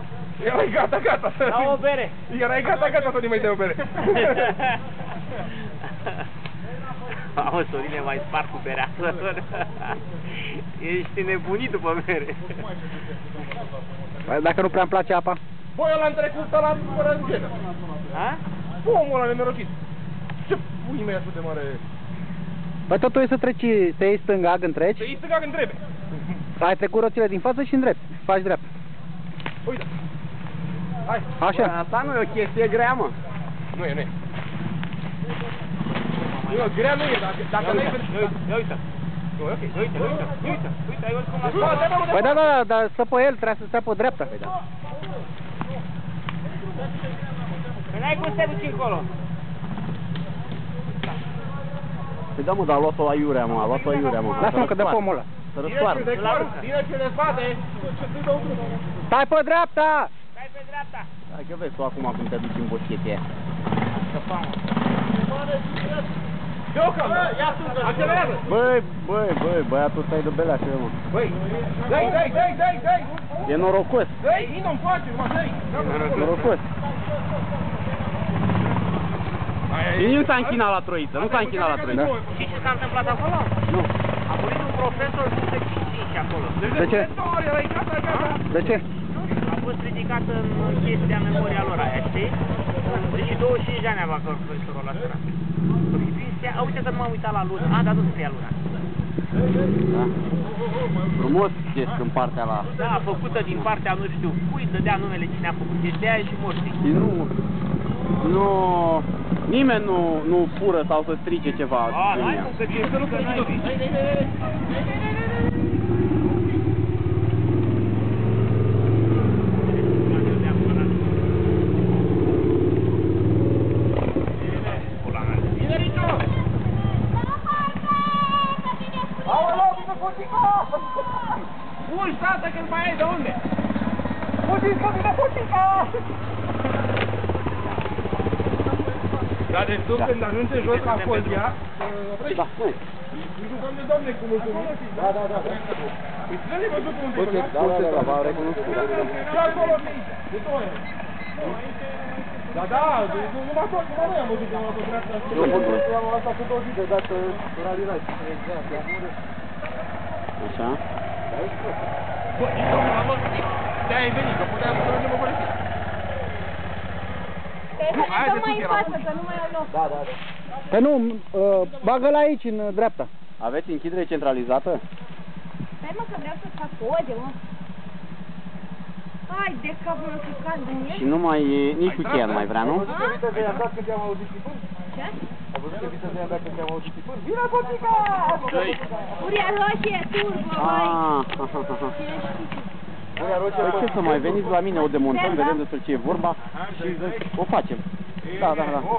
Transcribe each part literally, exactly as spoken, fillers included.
Erai gata, gata. La o bere. Erai gata, gata să mai dai o bere. Auzi, Sorine, mai spart cu berea. Ești nebunit după bere. Dacă nu prea-mi place apa? Băi, ăla-n trecut ăla fără îngenă. Ha? Omul ăla nenorocit. Ce pui mei așa de mare... Păi totul e să treci, să iei stânga, când treci. Să iei stânga când trebuie. Ai trecut roțile din față și în drept. Faci dreapta. Uite. Hai. Așa. Bă, asta nu e o chestie grea, mă. Nu e, nu e. Nu, grea nu e, dacă, dacă nu e... Ia uite. Ok, Uite, uite, uite, uite, ai văzut cum la spate. Păi da, da, da, dar stă pe el, trebuie să stea pe dreapta. Păi da. Păi n-ai cum să te duci încolo. Păi da, mă, dar a luat-o la iurea, mă, a luat-o la iurea, mă. Lasă-mă că dă pomul ăla. Să răstoarnă. Bine ce de spate. Stai pe dreapta! Stai pe dreapta. Hai că vezi tu acum cum te duci în boschetia aia. Scăpam. Deocamdată, ia sună, accelerează! Băi, băi, băi, băiatul ăsta e de belea, ce mă. Băi, dai, dai, dai, dai, dai! E norocos. Dai, vino-mi face, numai dai! Norocos. Și nu s-a închinat la troiță, nu s-a închinat la troiță. Și ce s-a întâmplat acolo? Nu. A murit un profesor și se cinci acolo. De ce? De ce? A fost ridicat în chestia memoria lor aia, știi? Deci douăzeci și cinci de ani avea profesorul ăla sărat. A, uite că nu m-am uitat la lună. A, dar nu scria luna. Da. Frumos chest în partea la... Da, făcută din partea nu știu cui, dădea numele cine a făcut chestia aia și morții. Și nu... Nu... Nimeni nu, nu fură sau să strice ceva. A, n-ai cum că ție să nu că n-ai vii. Pui, tată, că mai ai de unde? Puti-ți că vine putica! Dar deci tu când ajungi în jos la Fozia, oprești? Da, măi. Doamne, doamne, cum mulțumim! Da, da, da. Păi ține-ne văzut unde e, Da, da, da, v-am recunoscut. și acolo, de două ori. Da, da, numai tot, numai noi am văzut că am luat o dreapta. Eu am asta cu două zile, dată ralirai. Așa. Bă, ești domnul la lor, de-aia ai venit, că puteam să mergem o părăsit. Să mai în față, că nu mai au loc. Da, da, da. Că nu, uh, bagă-l aici, în dreapta. Aveți închidere centralizată? Stai mă că vreau să fac poze, mă. Hai de capul meu să cad din el. Și nu mai, nici cu cheia nu mai vrea, nu? Ai văzut că vită de ea dat când te-am auzit și până? Ce? Ai văzut că vită de ea dat când te-am auzit și până? Vine botica! Furia roșie, turbo, hai. Ah, ha, ha, ha, ha. Păi ce să mai veniți la mine, o demontăm, vedem despre ce e vorba și o facem. Da, da, da.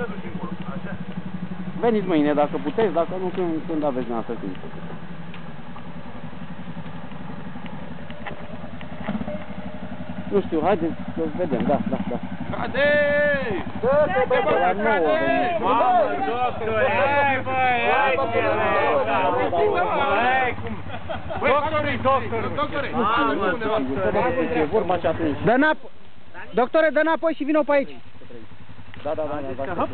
Veniți mâine dacă puteți, dacă nu, când, când aveți dumneavoastră timp. Nu știu, haideți să vedem, da, da, da. Cade! Dă-te, bă, bă, la nouă, Mamă, doctore, hai băi, hai ce hai cum... Doctorii, doctorii, Doctore! e vorba și atunci. Dă înapoi. Doctore, dă înapoi și vină pe aici. Da, da, da, da, da.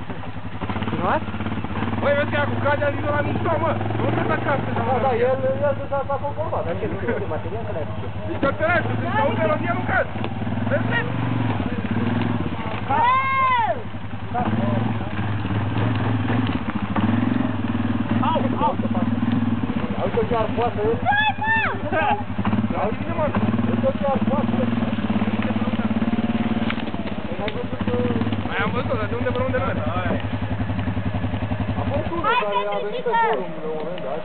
Băi, vezi că ea cu cadea zis la mișto, mă! Nu te da casă, da, Da, el, el s-a conformat, dar ce nu știu de material că le-ai făcut. Deci, doctoraș, tu zici că aude melodia, nu caz! Vezi, vezi? Au, au! Uite ce ar poate. Da, bine, mă! Uite ce ar poate. Mai am văzut, dar de unde până unde nu merg? A fost unul care a venit pe forum la un moment dat.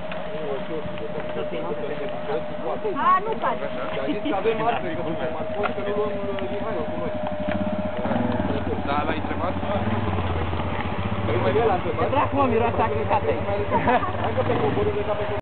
A, nu cad. A zis că avem marfuri, că suntem marfuri, că nu luăm Mihai cu noi. Da, l-ai întrebat? Păi mai el a întrebat. Dracu, mă, miroase agregat aici. Hai că pe coborâ de ca pe